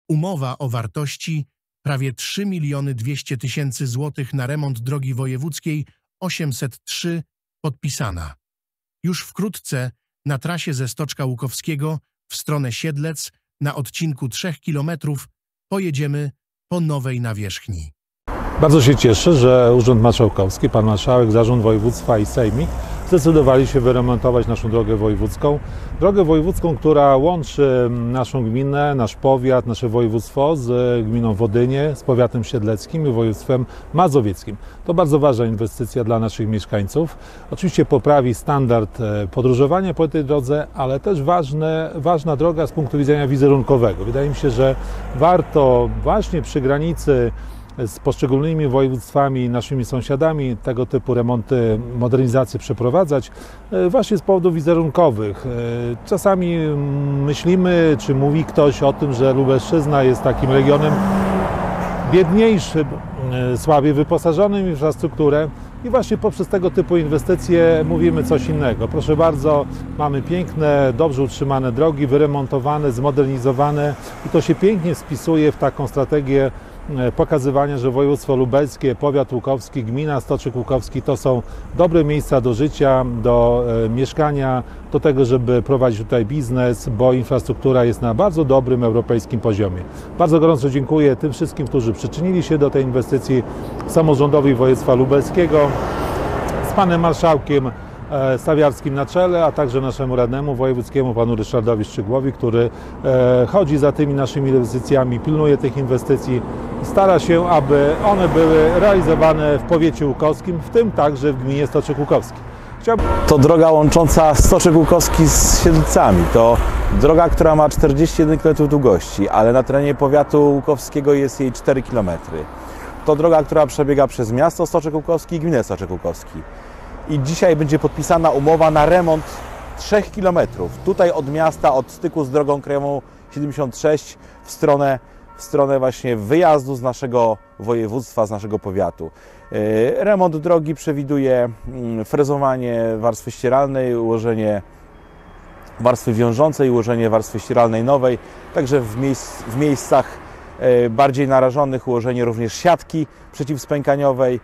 Umowa o wartości prawie 3 200 000 złotych na remont drogi wojewódzkiej 803 podpisana. Już wkrótce na trasie ze Stoczka Łukowskiego w stronę Siedlec na odcinku 3 km pojedziemy po nowej nawierzchni. Bardzo się cieszę, że Urząd Marszałkowski, Pan Marszałek, Zarząd Województwa i Sejmik zdecydowali się wyremontować naszą drogę wojewódzką. Drogę wojewódzką, która łączy naszą gminę, nasz powiat, nasze województwo z gminą Wodynie, z powiatem siedleckim i województwem mazowieckim. To bardzo ważna inwestycja dla naszych mieszkańców. Oczywiście poprawi standard podróżowania po tej drodze, ale też ważna droga z punktu widzenia wizerunkowego. Wydaje mi się, że warto właśnie przy granicy z poszczególnymi województwami, naszymi sąsiadami tego typu remonty, modernizacje przeprowadzać właśnie z powodów wizerunkowych. Czasami myślimy, czy mówi ktoś o tym, że Lubelszczyzna jest takim regionem biedniejszym, słabiej wyposażonym w infrastrukturę i właśnie poprzez tego typu inwestycje mówimy coś innego. Proszę bardzo, mamy piękne, dobrze utrzymane drogi, wyremontowane, zmodernizowane i to się pięknie spisuje w taką strategię pokazywania, że województwo lubelskie, powiat łukowski, gmina Stoczek Łukowski to są dobre miejsca do życia, do mieszkania, do tego, żeby prowadzić tutaj biznes, bo infrastruktura jest na bardzo dobrym europejskim poziomie. Bardzo gorąco dziękuję tym wszystkim, którzy przyczynili się do tej inwestycji, samorządowi województwa lubelskiego, z panem marszałkiem Stawiarskim na czele, a także naszemu radnemu wojewódzkiemu, panu Ryszardowi Szczygłowi, który chodzi za tymi naszymi inwestycjami, pilnuje tych inwestycji, stara się, aby one były realizowane w powiecie łukowskim, w tym także w gminie Stoczek Łukowski. To droga łącząca Stoczek Łukowski z Siedlcami. To droga, która ma 41 km długości, ale na terenie powiatu łukowskiego jest jej 4 km. To droga, która przebiega przez miasto Stoczek Łukowski i gminę Stoczek Łukowski. I dzisiaj będzie podpisana umowa na remont 3 km. Tutaj od miasta, od styku z drogą krajową 76 w stronę właśnie wyjazdu z naszego województwa, z naszego powiatu. Remont drogi przewiduje frezowanie warstwy ścieralnej, ułożenie warstwy wiążącej, ułożenie warstwy ścieralnej nowej, także w miejscach bardziej narażonych ułożenie również siatki przeciwspękaniowej,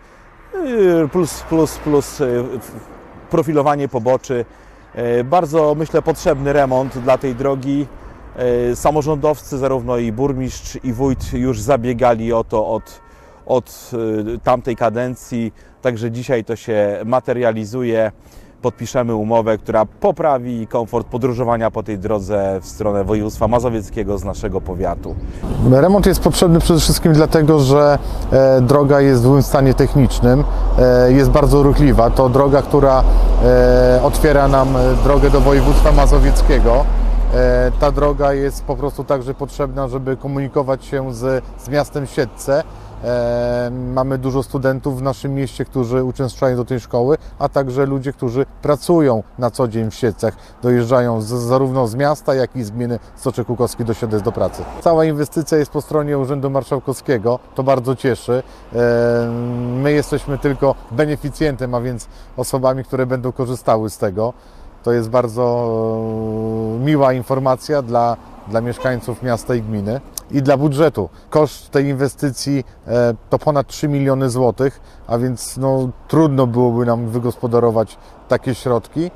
plus profilowanie poboczy. Bardzo, myślę, potrzebny remont dla tej drogi. Samorządowcy, zarówno i burmistrz, i wójt już zabiegali o to od tamtej kadencji, także dzisiaj to się materializuje. Podpiszemy umowę, która poprawi komfort podróżowania po tej drodze w stronę województwa mazowieckiego z naszego powiatu. Remont jest potrzebny przede wszystkim dlatego, że droga jest w złym stanie technicznym, jest bardzo ruchliwa. To droga, która otwiera nam drogę do województwa mazowieckiego. Ta droga jest po prostu także potrzebna, żeby komunikować się z miastem Siedlce. Mamy dużo studentów w naszym mieście, którzy uczęszczają do tej szkoły, a także ludzie, którzy pracują na co dzień w Siedlcach, dojeżdżają zarówno z miasta, jak i z gminy Stoczek Łukowski do Siedlec do pracy. Cała inwestycja jest po stronie Urzędu Marszałkowskiego, to bardzo cieszy. My jesteśmy tylko beneficjentem, a więc osobami, które będą korzystały z tego. To jest bardzo miła informacja dla mieszkańców miasta i gminy i dla budżetu. Koszt tej inwestycji to ponad 3 miliony złotych, a więc trudno byłoby nam wygospodarować takie środki.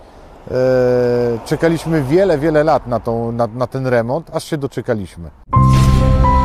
Czekaliśmy wiele lat na ten remont, aż się doczekaliśmy.